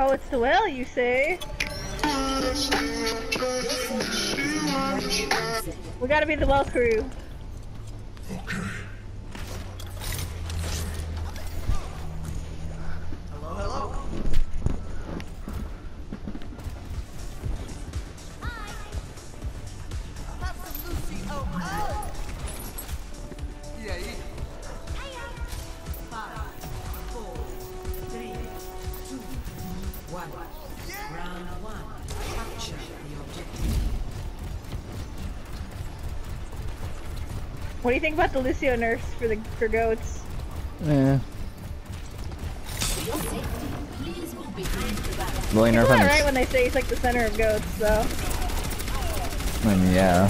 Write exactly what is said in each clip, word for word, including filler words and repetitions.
Oh, it's the whale, you say? We gotta be the well crew. Okay. Hello, hello. Hi. Have some Lucy. Oh, oh. E aí? Five, four, three, two, one. Round one. Capture the objective. What do you think about the Lucio nerfs for the for goats? Yeah. Well, Really nerf People on are its- right when they say he's like the center of goats, so. I mean, yeah.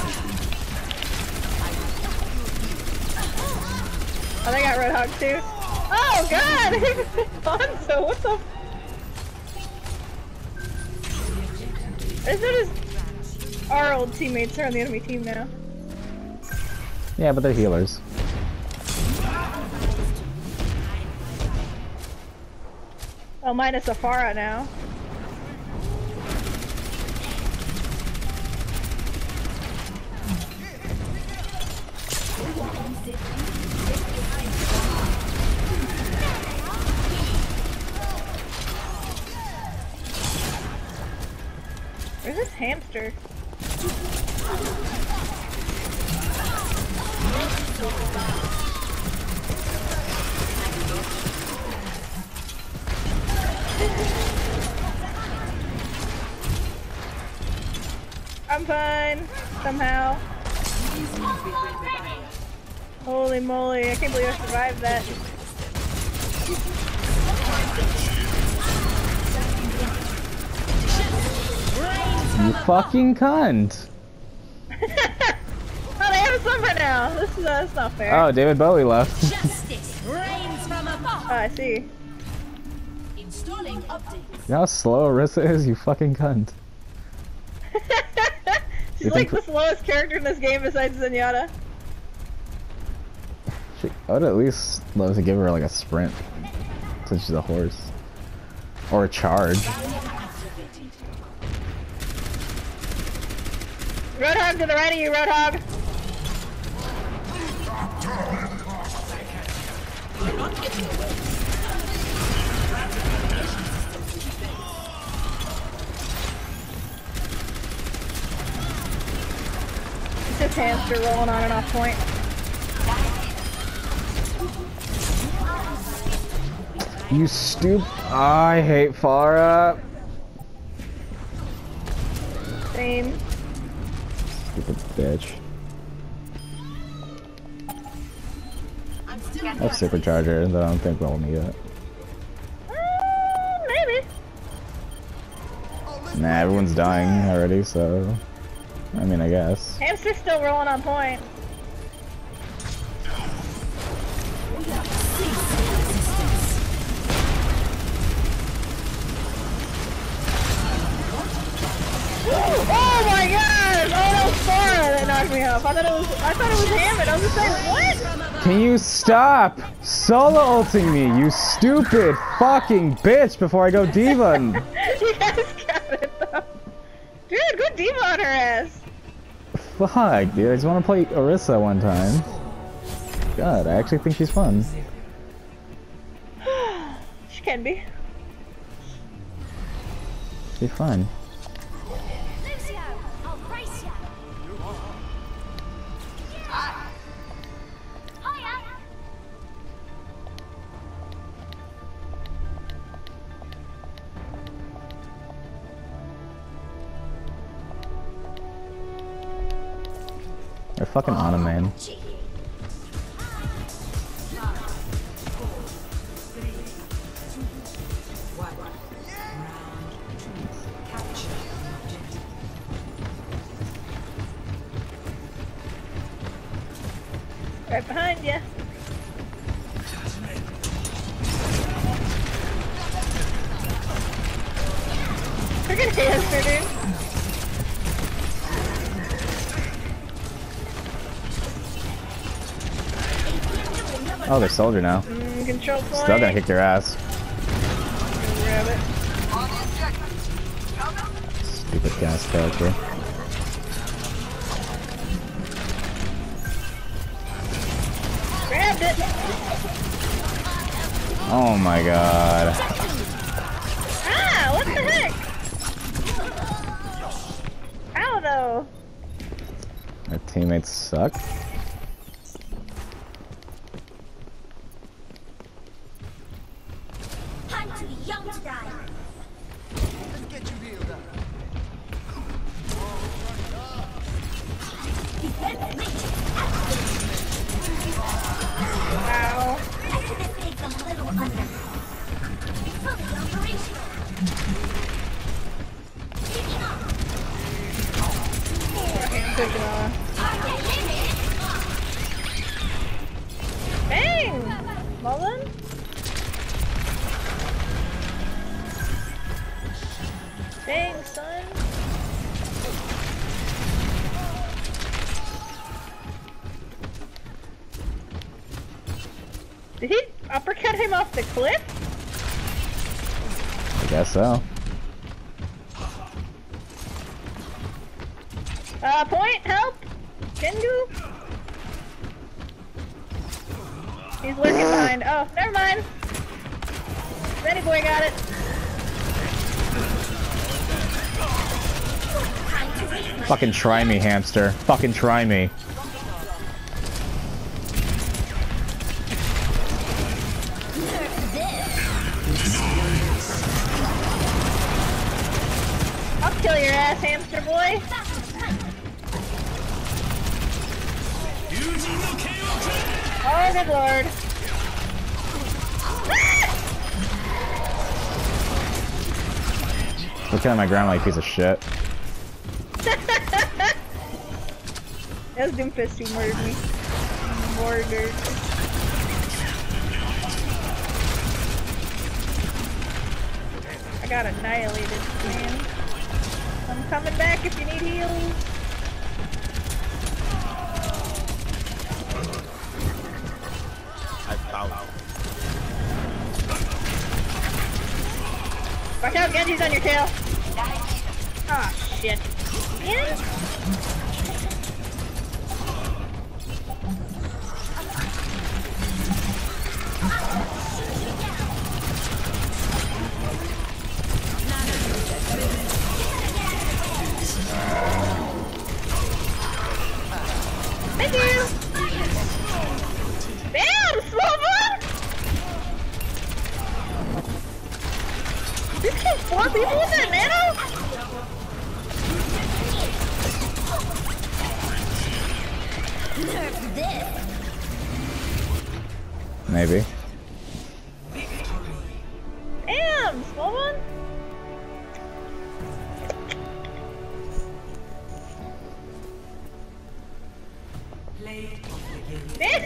Oh, they got Roadhog too. Oh god! Bonzo, what the? Is that his? Our old teammates are on the enemy team now. Yeah, but they're healers. Oh, minus Afara now. Where's this hamster? I'm fine, somehow. Holy moly, I can't believe I survived that. You fucking cunt! Oh, they have a summer now! This is uh, that's not fair. Oh, David Bowie left. Justice reigns from above. Oh, I see. Installing updates. You know how slow Orisa is, you fucking cunt. She's You like think- the slowest character in this game besides Zenyatta. She, I would at least love to give her like a sprint, since she's a horse. Or a charge. Roadhog to the right of you, Roadhog! It's just hamster rolling on and off point. You stoop. I hate Farah. Same. Stupid bitch. I have supercharger that I don't think we'll need it. Uh, maybe. Nah, everyone's dying already, so. I mean, I guess. Hamster's still rolling on point. Oh my god! Oh, that was Farah that knocked me off. I thought it was. I thought it was Hammond. I was just like, what? Can you stop solo ulting me, you stupid fucking bitch, before I go diva? and- You guys got it though. Dude, go diva on her ass. Fuck, dude, I just want to play Orisa one time. God, I actually think she's fun. She can be. She's fun. They're fucking on him, man. Right behind you. Freaking hamster, dude. Oh, they're soldier now. Mm, control point. Still gonna kick your ass. Grab it. Stupid gas character. Grabbed it. Oh my god. Ah, what the heck? How though? Our teammates suck. I'm too young to die. Let's get you healed up. Wow. Exodus takes a little under. Fully operational. Taking off. Good job. Target eliminated. Bang! Mullen? Dang, son. Did he uppercut him off the cliff? I guess so. Uh, point, help! Kengu? He's lurking behind. Oh, never mind. Benny boy got it. Fucking try me, hamster. Fucking try me. I'll kill your ass, hamster boy. Oh, good lord. Look at my ground like a piece of shit. That was Doomfist who murdered me. Murdered. I got annihilated, man. I'm coming back if you need heals. Watch out, Genji's on your tail. Ah, shit. Yeah. Thank you! Damn, Slova! You killed four people with that nano? Maybe. Damn, small one? Play of the game. Damn!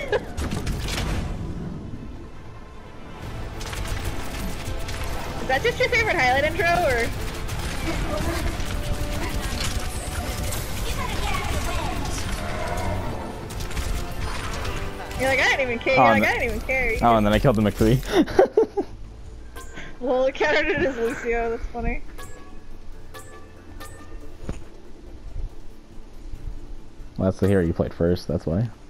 Is that just your favorite highlight intro, or? You're like, I didn't even care. You're Oh, like, no. I didn't even care. You Oh, and then I killed the McCree. Well, it counted it as Lucio. That's funny. Well, that's the hero you played first, that's why.